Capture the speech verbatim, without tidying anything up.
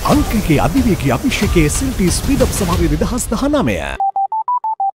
අංකයේ අධිවේගී අභිෂේකයේ S L T Speed Up Sawariya දෙදහස් දහනවය